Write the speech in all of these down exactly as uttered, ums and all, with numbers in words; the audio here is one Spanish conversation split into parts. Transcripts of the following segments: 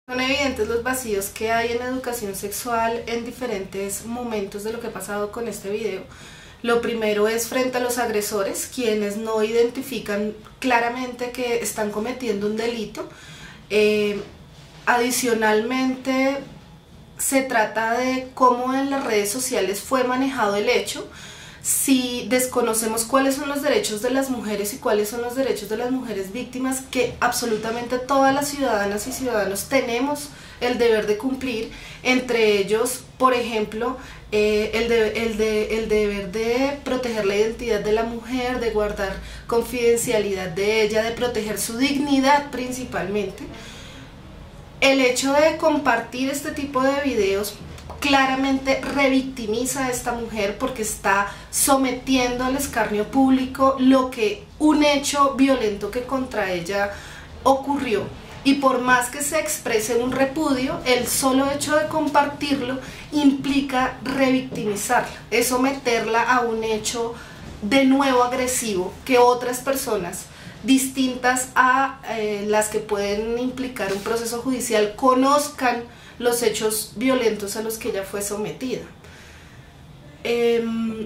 Son evidentes los vacíos que hay en educación sexual en diferentes momentos de lo que ha pasado con este video. Lo primero es frente a los agresores, quienes no identifican claramente que están cometiendo un delito. Eh, adicionalmente, se trata de cómo en las redes sociales fue manejado el hecho. Si desconocemos cuáles son los derechos de las mujeres y cuáles son los derechos de las mujeres víctimas, que absolutamente todas las ciudadanas y ciudadanos tenemos el deber de cumplir, entre ellos, por ejemplo, eh, el, de, el, de, el deber de proteger la identidad de la mujer, de guardar confidencialidad de ella, de proteger su dignidad principalmente. El hecho de compartir este tipo de videos claramente revictimiza a esta mujer porque está sometiendo al escarnio público lo que un hecho violento que contra ella ocurrió, y por más que se exprese un repudio, el solo hecho de compartirlo implica revictimizarla, es someterla a un hecho de nuevo agresivo que otras personas distintas a eh, las que pueden implicar un proceso judicial conozcan los hechos violentos a los que ella fue sometida. Eh,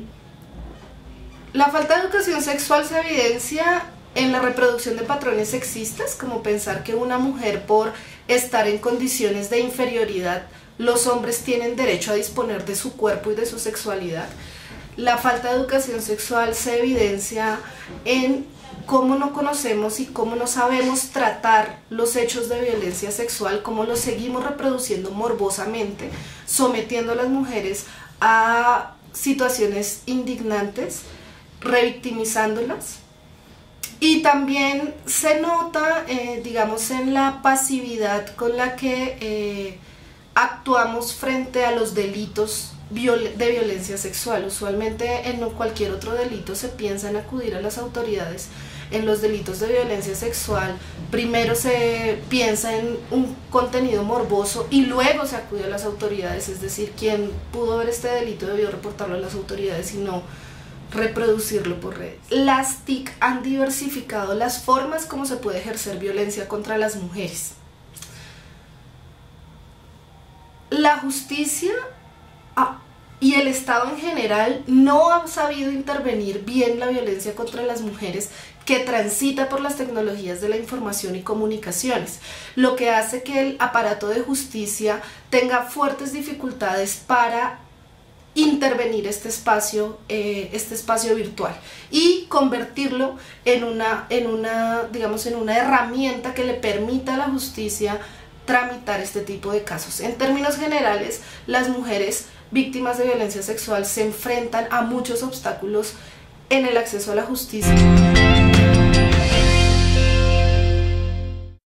la falta de educación sexual se evidencia en la reproducción de patrones sexistas, como pensar que una mujer, por estar en condiciones de inferioridad, los hombres tienen derecho a disponer de su cuerpo y de su sexualidad. La falta de educación sexual se evidencia en cómo no conocemos y cómo no sabemos tratar los hechos de violencia sexual, cómo los seguimos reproduciendo morbosamente, sometiendo a las mujeres a situaciones indignantes, revictimizándolas. Y también se nota, eh, digamos, en la pasividad con la que eh, actuamos frente a los delitos de violencia sexual. Usualmente en cualquier otro delito se piensa en acudir a las autoridades. En los delitos de violencia sexual primero se piensa en un contenido morboso y luego se acude a las autoridades, es decir, quien pudo ver este delito debió reportarlo a las autoridades y no reproducirlo por redes. Las T I C han diversificado las formas como se puede ejercer violencia contra las mujeres. La justicia ah, y el Estado en general no han sabido intervenir bien la violencia contra las mujeres que transita por las tecnologías de la información y comunicaciones, lo que hace que el aparato de justicia tenga fuertes dificultades para intervenir este espacio, eh, este espacio virtual y convertirlo en una, en una, digamos, en una herramienta que le permita a la justicia tramitar este tipo de casos. En términos generales, las mujeres víctimas de violencia sexual se enfrentan a muchos obstáculos en el acceso a la justicia.